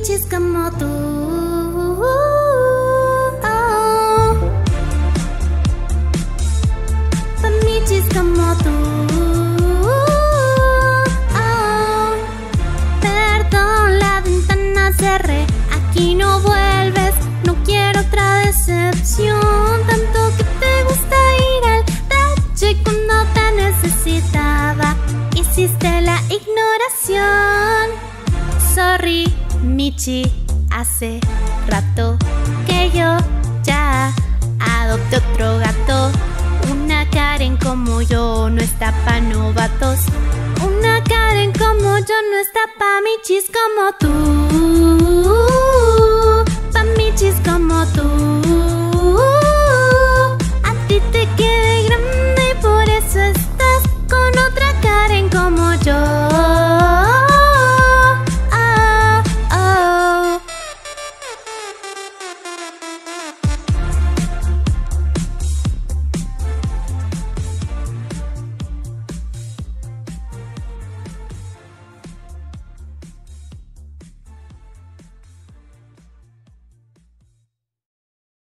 michis como tú. Pa' michis como tú. Perdón, la ventana cerré. Aquí no vuelves, no quiero otra decepción. Tanto que te gusta ir al talle cuando te necesitaba. Hiciste la ignoración. Sorry, Michi, hace rato que yo ya adopté otro gato. Una Karen como yo no está pa' novatos. Una Karen como yo no está pa' michis como tú. Pa' michis como tú.